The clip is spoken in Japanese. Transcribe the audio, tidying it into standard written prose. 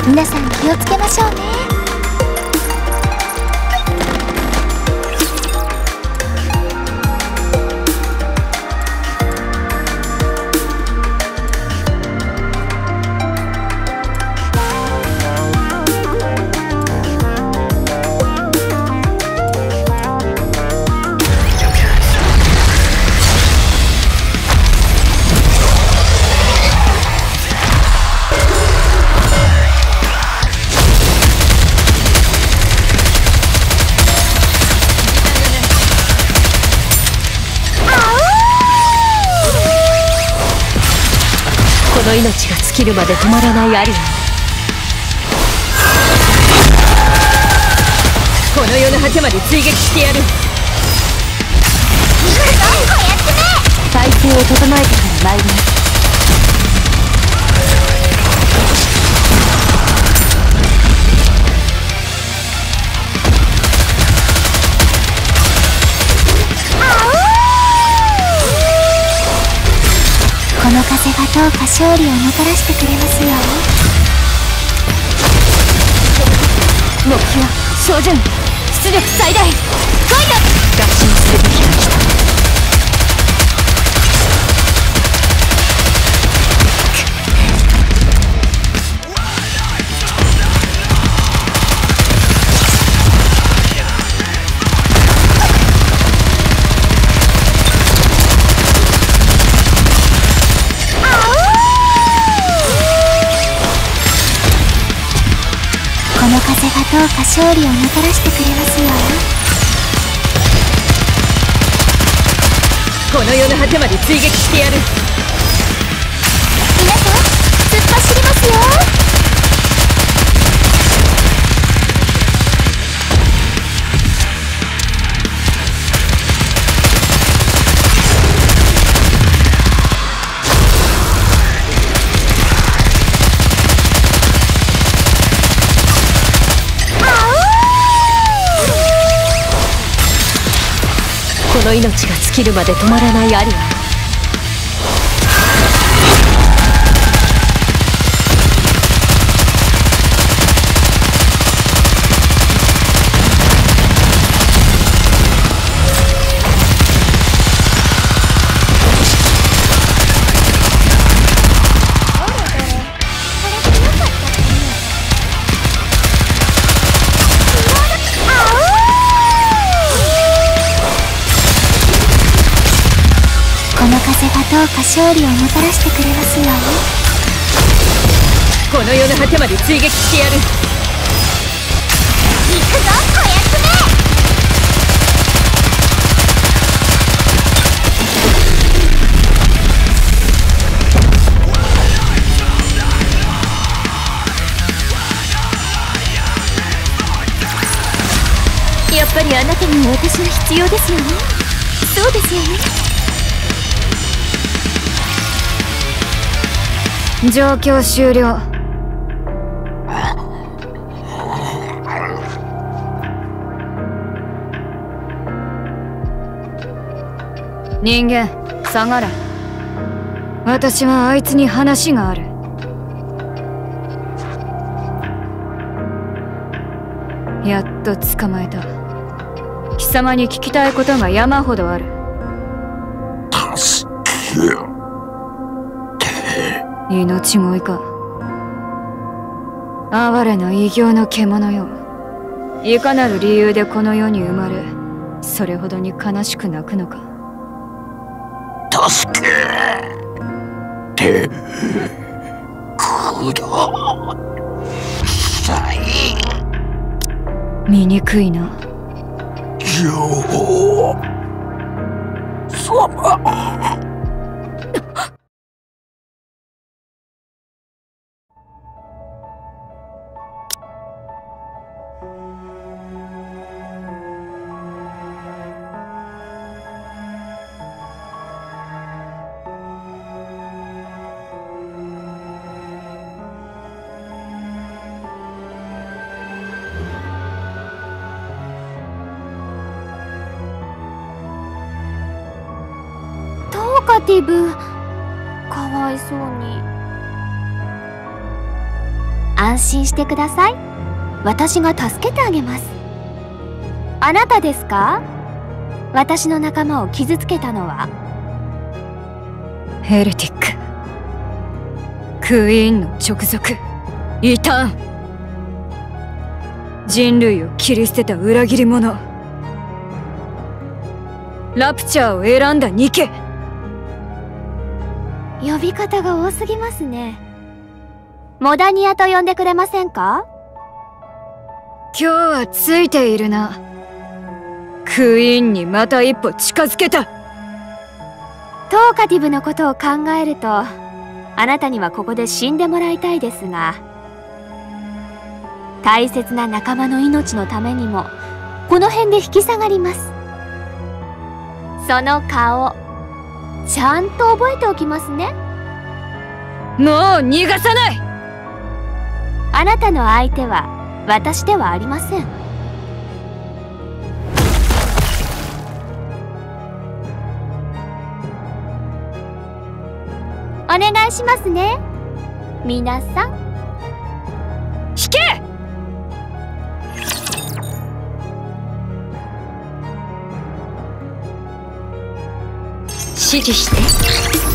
皆さん気をつけましょうね。 この命が尽きるまで止まらないアリアン、この世の果てまで追撃してやる。 体勢を整えてから参ります。この風がどうか勝利をもたらしてくれますように。 目標照準、出力最大、ファイト。合心する時が来た。 この風がどうか勝利をもたらしてくれますように。 この世の果てまで追撃してやる。 皆さん突っ走りますよ。 この命が尽きるまで止まらないアリアン、 この風がどうか勝利をもたらしてくれますように。 この世の果てまで追撃してやる。 行くぞこやつめ。やっぱりあなたにも私が必要ですよね。そうですよね。 状況終了。人間下がれ。私はあいつに話がある。やっと捕まえた。貴様に聞きたいことが山ほどある。 助け命乞いか。哀れな異形の獣よ。いかなる理由でこの世に生まれ、それほどに悲しく泣くのか。 助けてください。 醜いな。 女王様。 トーカティブ、かわいそうに。 安心してください。私が助けてあげます。あなたですか？私の仲間を傷つけたのは。 ヘレティック、クイーンの直属異端、人類を切り捨てた裏切り者、ラプチャーを選んだニケ。 呼び方が多すぎますね。モダニアと呼んでくれませんか？ 今日はついているな。クイーンにまた一歩近づけた。 トーカティブのことを考えると、あなたにはここで死んでもらいたいですが、大切な仲間の命のためにもこの辺で引き下がります。その顔ちゃんと覚えておきますね。 もう逃がさない。 あなたの相手は私ではありません。お願いしますね、皆さん。 引け！ 指示して。